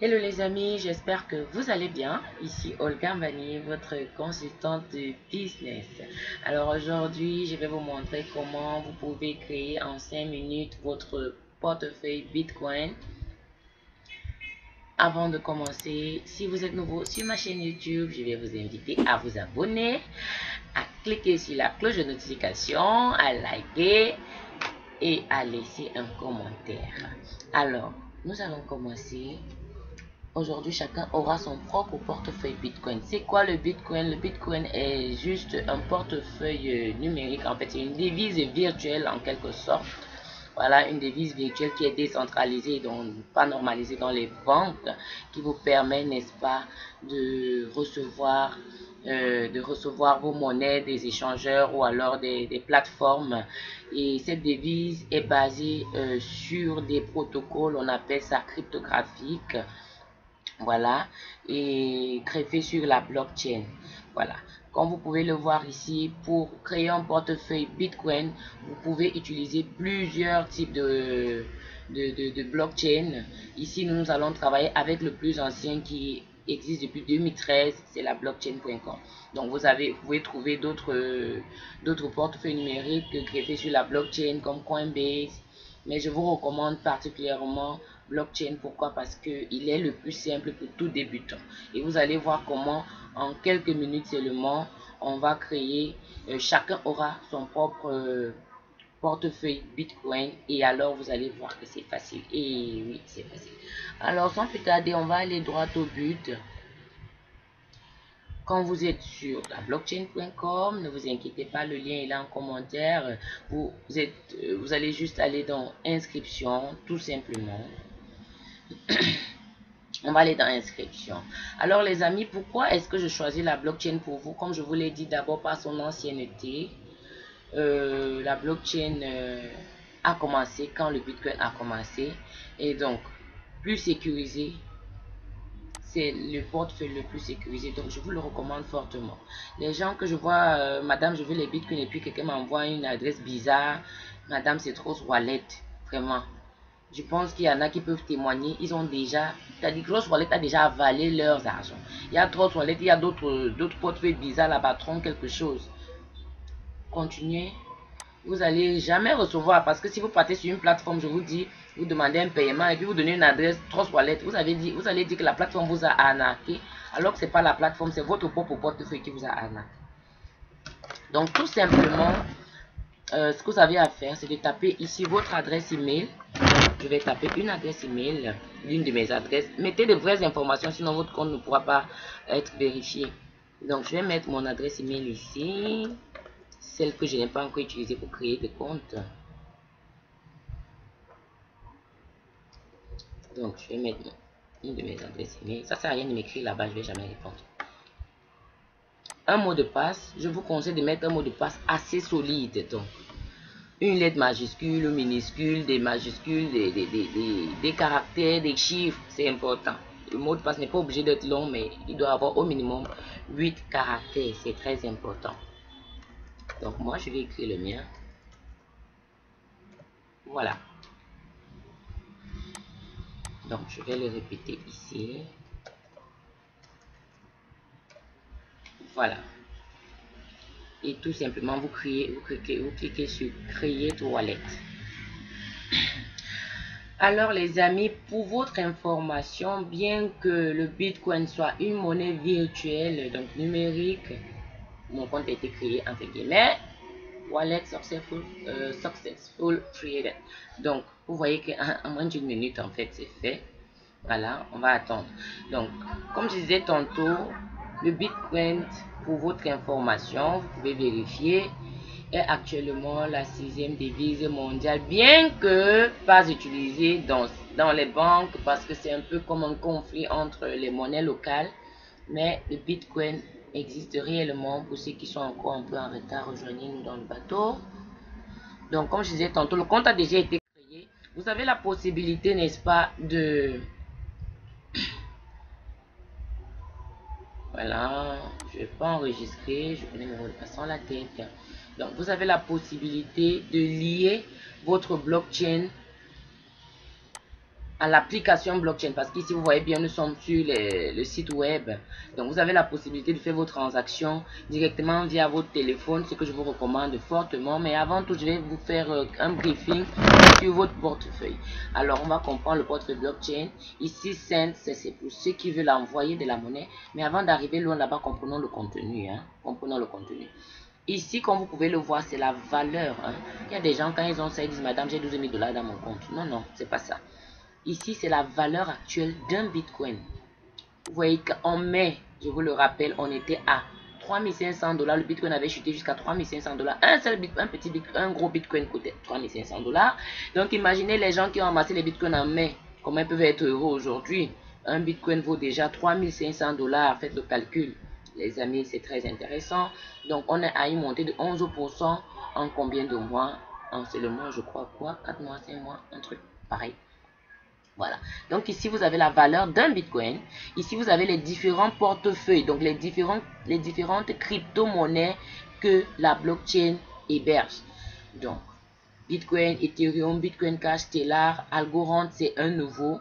Hello les amis, j'espère que vous allez bien. Ici Olga Mbani, votre consultante de business. Alors aujourd'hui, je vais vous montrer comment vous pouvez créer en 5 minutes votre portefeuille Bitcoin. Avant de commencer, si vous êtes nouveau sur ma chaîne YouTube, je vais vous inviter à vous abonner, à cliquer sur la cloche de notification, à liker et à laisser un commentaire. Alors, nous allons commencer. Aujourd'hui, chacun aura son propre portefeuille Bitcoin. C'est quoi le Bitcoin? Le Bitcoin est juste un portefeuille numérique. En fait, c'est une devise virtuelle en quelque sorte. Voilà, une devise virtuelle qui est décentralisée, donc pas normalisée dans les banques, qui vous permet, n'est-ce pas, de recevoir vos monnaies des échangeurs ou alors des plateformes. Et cette devise est basée sur des protocoles, on appelle ça cryptographique. Voilà, et greffé sur la blockchain. Voilà, comme vous pouvez le voir ici, pour créer un portefeuille Bitcoin, vous pouvez utiliser plusieurs types de blockchain. Ici, nous allons travailler avec le plus ancien qui existe depuis 2013, c'est la blockchain.com. Donc vous pouvez trouver d'autres portefeuilles numériques greffés sur la blockchain comme Coinbase, mais je vous recommande particulièrement blockchain. Pourquoi? Parce qu'il est le plus simple pour tout débutant. Et vous allez voir comment en quelques minutes seulement on va créer, chacun aura son propre portefeuille Bitcoin, et alors vous allez voir que c'est facile. Et oui, c'est facile. Alors sans plus tarder, on va aller droit au but. Quand vous êtes sur la blockchain.com, ne vous inquiétez pas, le lien est là en commentaire. Vous allez juste aller dans inscription, tout simplement. On va aller dans inscription. Alors les amis, pourquoi est-ce que je choisis la blockchain pour vous? Comme je vous l'ai dit, d'abord par son ancienneté. La blockchain a commencé quand le Bitcoin a commencé. Et donc, plus sécurisé. C'est le portefeuille le plus sécurisé, donc je vous le recommande fortement. Les gens que je vois, madame, je veux les bitcoins, et puis quelqu'un m'envoie une adresse bizarre, madame, c'est trop wallet, vraiment. Je pense qu'il y en a qui peuvent témoigner, ils ont déjà, c'est-à-dire que Wallet a déjà avalé leurs argent. Il y a trop Wallet, il y a d'autres portefeuilles bizarres là-bas, trompent quelque chose. Continuez. Vous n'allez jamais recevoir, parce que si vous partez sur une plateforme, je vous dis, vous demandez un paiement et puis vous donnez une adresse Trust Wallet, vous allez dire que la plateforme vous a arnaqué, alors que ce n'est pas la plateforme, c'est votre propre portefeuille qui vous a arnaqué. Donc tout simplement, ce que vous avez à faire, c'est de taper ici votre adresse email. Je vais taper une adresse email, l'une de mes adresses. Mettez de vraies informations, sinon votre compte ne pourra pas être vérifié. Donc je vais mettre mon adresse email ici, celle que je n'ai pas encore utilisée pour créer des comptes. Donc, je vais mettre une de mes adresses email. Ça ne sert à rien de m'écrire là-bas, je ne vais jamais répondre. Un mot de passe, je vous conseille de mettre un mot de passe assez solide. Donc, une lettre majuscule, minuscule, des majuscules, des caractères, des chiffres, c'est important. Le mot de passe n'est pas obligé d'être long, mais il doit avoir au minimum 8 caractères, c'est très important. Donc, moi, je vais écrire le mien. Voilà. Donc, je vais le répéter ici. Voilà. Et tout simplement, vous cliquez sur créer wallet. Alors les amis, pour votre information, bien que le Bitcoin soit une monnaie virtuelle, donc numérique, mon compte a été créé entre guillemets, wallet successful created. Donc vous voyez qu'en moins d'une minute en fait c'est fait. Voilà, on va attendre. Donc comme je disais tantôt, le Bitcoin, pour votre information, vous pouvez vérifier, est actuellement la 6e devise mondiale, bien que pas utilisée dans les banques, parce que c'est un peu comme un conflit entre les monnaies locales. Mais le Bitcoin existe réellement. Pour ceux qui sont encore un peu en retard, rejoignez-nous dans le bateau. Donc comme je disais tantôt, le compte a déjà été créé. Vous avez la possibilité, n'est-ce pas, de... Voilà, je ne vais pas enregistrer, je connais mon mot de passe dans la tête. Donc, vous avez la possibilité de lier votre blockchain à l'application blockchain, parce qu'ici vous voyez bien, nous sommes sur le site web. Donc vous avez la possibilité de faire vos transactions directement via votre téléphone, ce que je vous recommande fortement. Mais avant tout, je vais vous faire un briefing sur votre portefeuille. Alors on va comprendre le portefeuille blockchain. Ici Send, c'est pour ceux qui veulent envoyer de la monnaie. Mais avant d'arriver loin là-bas, comprenons le contenu, comprenons le contenu. Ici, comme vous pouvez le voir, c'est la valeur. Il y a des gens, quand ils ont ça, ils disent, madame, j'ai 12 000 $ dans mon compte. Non, non, c'est pas ça. Ici, c'est la valeur actuelle d'un bitcoin. Vous voyez qu'en mai, je vous le rappelle, on était à 3 500 $. Le bitcoin avait chuté jusqu'à 3 500 $. Un gros bitcoin coûtait 3 500 $. Donc, imaginez les gens qui ont amassé les bitcoins en mai. Comment ils peuvent être heureux aujourd'hui? Un bitcoin vaut déjà 3 500 $. Faites le calcul. Les amis, c'est très intéressant. Donc, on est à une montée de 11% en combien de mois? En seulement, je crois, quoi? 4 mois, 5 mois, un truc pareil. Voilà. Donc, ici, vous avez la valeur d'un bitcoin. Ici, vous avez les différents portefeuilles. Donc, les différentes crypto-monnaies que la blockchain héberge. Donc, Bitcoin, Ethereum, Bitcoin Cash, Stellar, Algorand, c'est un nouveau.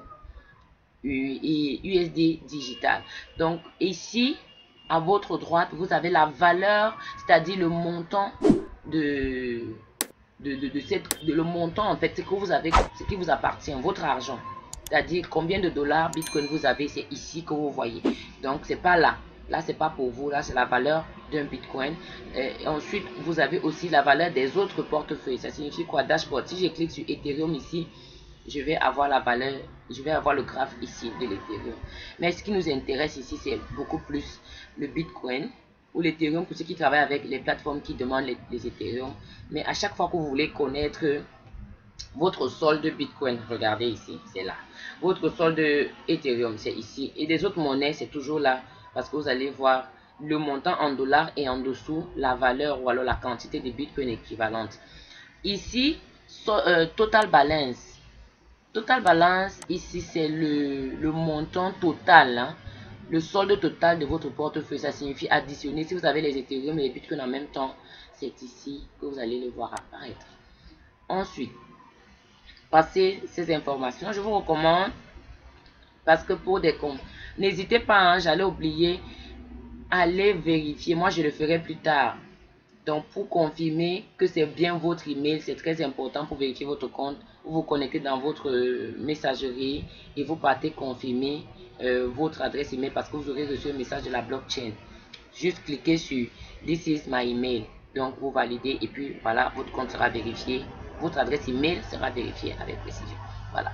Et USD digital. Donc, ici, à votre droite, vous avez la valeur, c'est-à-dire le montant le montant en fait, ce que vous avez, ce qui vous appartient, votre argent. C'est-à-dire combien de dollars Bitcoin vous avez, c'est ici que vous voyez. Donc, c'est pas là. Là, c'est pas pour vous. Là, c'est la valeur d'un Bitcoin. Et ensuite, vous avez aussi la valeur des autres portefeuilles. Ça signifie quoi? Dashboard. Si je clique sur Ethereum ici, je vais avoir la valeur, je vais avoir le graphe ici de l'Ethereum. Mais ce qui nous intéresse ici, c'est beaucoup plus le Bitcoin ou l'Ethereum pour ceux qui travaillent avec les plateformes qui demandent les Ethereum. Mais à chaque fois que vous voulez connaître votre solde Bitcoin, regardez ici, c'est là. Votre solde Ethereum, c'est ici. Et des autres monnaies, c'est toujours là. Parce que vous allez voir le montant en dollars et en dessous, la valeur ou alors la quantité de Bitcoin équivalente. Ici, Total Balance. Total Balance, ici, c'est le montant total, le solde total de votre portefeuille. Ça signifie additionner. Si vous avez les Ethereum et les Bitcoin en même temps, c'est ici que vous allez le voir apparaître. Ensuite, passez ces informations. Je vous recommande, parce que pour des comptes, n'hésitez pas, j'allais oublier, allez vérifier. Moi, je le ferai plus tard. Donc, pour confirmer que c'est bien votre email, c'est très important pour vérifier votre compte. Vous vous connectez dans votre messagerie et vous partez confirmer votre adresse email parce que vous aurez reçu un message de la blockchain. Juste cliquez sur This is my email. Donc, vous validez et puis voilà, votre compte sera vérifié. Votre adresse email sera vérifiée avec précision. Voilà.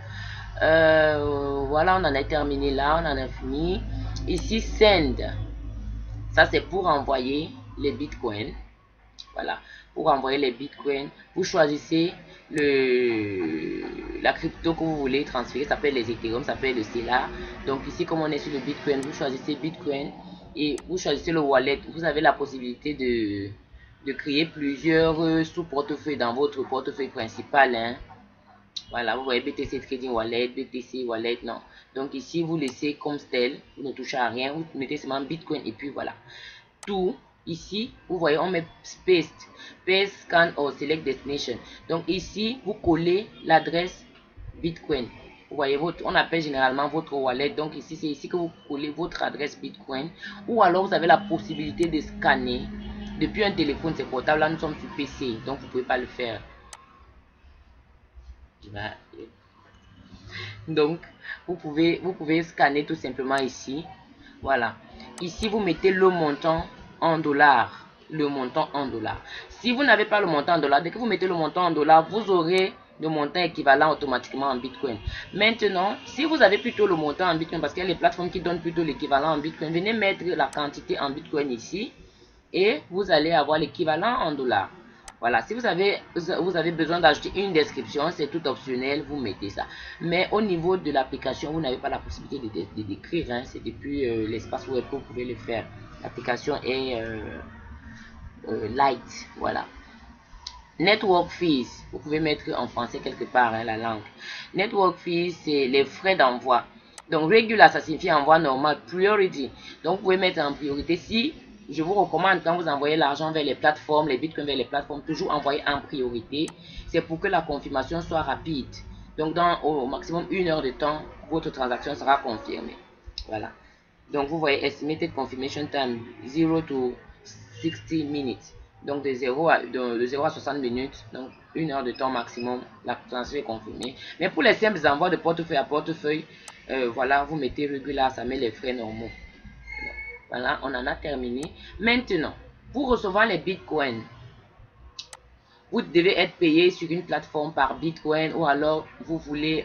Voilà, on en a terminé là, on en a fini. Ici, Send. Ça, c'est pour envoyer les bitcoins. Voilà, pour envoyer les bitcoins, vous choisissez la crypto que vous voulez transférer. Ça peut être les Ethereum, ça peut être le Stellar. Donc ici, comme on est sur le bitcoin, vous choisissez bitcoin et vous choisissez le wallet. Vous avez la possibilité de créer plusieurs sous-portefeuilles dans votre portefeuille principal. Voilà, vous voyez BTC Trading Wallet, BTC Wallet, non. Donc ici, vous laissez comme tel, vous ne touchez à rien, vous mettez seulement bitcoin et puis voilà. Tout. Ici, vous voyez, on met paste, scan or select destination. Donc ici, vous collez l'adresse Bitcoin. Vous voyez, on appelle généralement votre wallet. Donc ici, c'est ici que vous collez votre adresse Bitcoin. Ou alors, vous avez la possibilité de scanner depuis un téléphone. C'est portable. Là, nous sommes sur PC, donc vous ne pouvez pas le faire. Donc, vous pouvez scanner tout simplement ici. Voilà. Ici, vous mettez le montant en dollars. Le montant en dollars. Si vous n'avez pas le montant en dollars, dès que vous mettez le montant en dollars, vous aurez le montant équivalent automatiquement en Bitcoin. Maintenant, si vous avez plutôt le montant en Bitcoin, parce qu'il y a les plateformes qui donnent plutôt l'équivalent en Bitcoin, venez mettre la quantité en Bitcoin ici et vous allez avoir l'équivalent en dollars. Voilà, si vous avez besoin d'ajouter une description, c'est tout optionnel, vous mettez ça. Mais au niveau de l'application, vous n'avez pas la possibilité de d'écrire, c'est depuis l'espace web que vous pouvez le faire. L'application est light, voilà. Network fees, vous pouvez mettre en français quelque part la langue. Network fees, c'est les frais d'envoi. Donc regular, ça signifie envoi normal. Priority, donc vous pouvez mettre en priorité. Si je vous recommande, quand vous envoyez l'argent vers les plateformes, les bitcoins vers les plateformes, toujours envoyer en priorité. C'est pour que la confirmation soit rapide. Donc, dans au maximum 1 heure de temps, votre transaction sera confirmée. Voilà. Donc, vous voyez, estimated confirmation time 0 to 60 minutes. Donc, de 0 à 60 minutes. Donc, 1 heure de temps maximum, la transaction est confirmée. Mais pour les simples envois de portefeuille à portefeuille, voilà, vous mettez régulier, ça met les frais normaux. Voilà, on en a terminé. Maintenant, pour recevoir les bitcoins, vous devez être payé sur une plateforme par bitcoin, ou alors vous voulez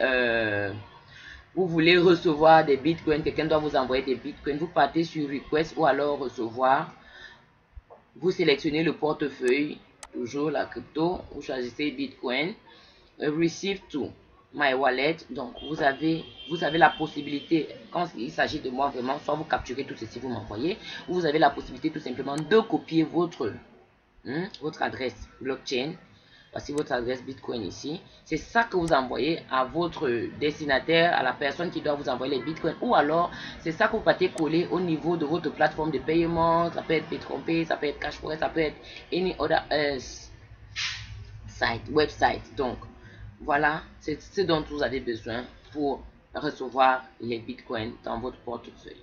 recevoir des bitcoins, quelqu'un doit vous envoyer des bitcoins, vous partez sur request ou alors recevoir, vous sélectionnez le portefeuille, toujours la crypto, vous choisissez bitcoin, receive to my wallet. Donc vous avez la possibilité, quand il s'agit de moi vraiment, soit vous capturez tout ceci, vous m'envoyez, ou vous avez la possibilité tout simplement de copier votre adresse blockchain. Voici votre adresse bitcoin ici. C'est ça que vous envoyez à votre destinataire, à la personne qui doit vous envoyer les bitcoins. Ou alors, c'est ça que vous partez coller au niveau de votre plateforme de paiement. Ça peut être Petronpay, ça peut être Cashflow, ça peut être any other website. Donc, voilà, c'est ce dont vous avez besoin pour recevoir les bitcoins dans votre portefeuille.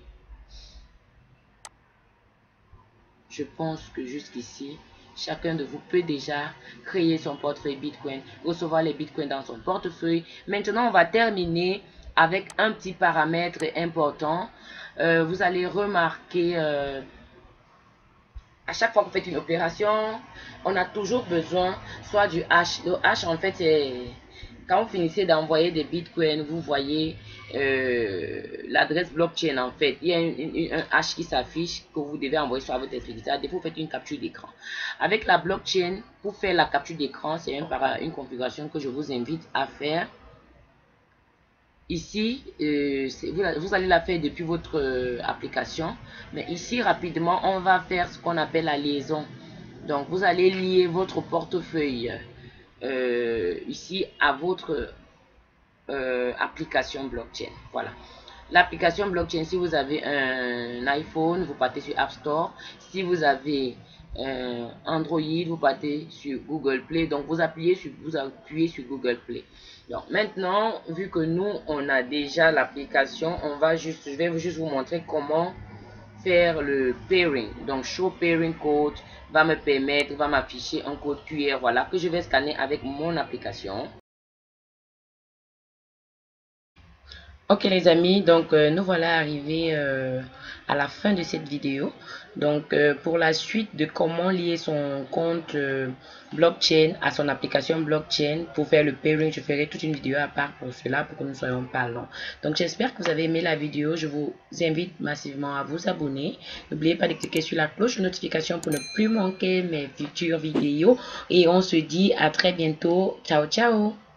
Je pense que jusqu'ici, chacun de vous peut déjà créer son portefeuille Bitcoin, recevoir les Bitcoins dans son portefeuille. Maintenant, on va terminer avec un petit paramètre important. Vous allez remarquer, à chaque fois que vous faites une opération, on a toujours besoin soit du hash. Le hash, en fait, c'est quand vous finissez d'envoyer des bitcoins, vous voyez l'adresse blockchain. En fait, il y a un hash qui s'affiche que vous devez envoyer sur votre expéditeur. Des fois, vous faites une capture d'écran. Avec la blockchain, pour faire la capture d'écran, c'est une configuration que je vous invite à faire. Ici, vous allez la faire depuis votre application. Mais ici, rapidement, on va faire ce qu'on appelle la liaison. Donc, vous allez lier votre portefeuille ici à votre application blockchain. Voilà. L'application blockchain, si vous avez un iPhone, vous partez sur App Store. Si vous avez Android, vous partez sur Google Play. Donc, vous appuyez sur Google Play. Donc, maintenant, vu que nous, on a déjà l'application, je vais juste vous montrer comment faire le pairing. Donc, show pairing code va m'afficher un code QR, voilà, que je vais scanner avec mon application. Ok les amis, donc nous voilà arrivés à la fin de cette vidéo. Donc pour la suite de comment lier son compte blockchain à son application blockchain pour faire le pairing, je ferai toute une vidéo à part pour cela, pour que nous ne soyons pas longs. Donc j'espère que vous avez aimé la vidéo. Je vous invite massivement à vous abonner. N'oubliez pas de cliquer sur la cloche de notification pour ne plus manquer mes futures vidéos. Et on se dit à très bientôt. Ciao ciao.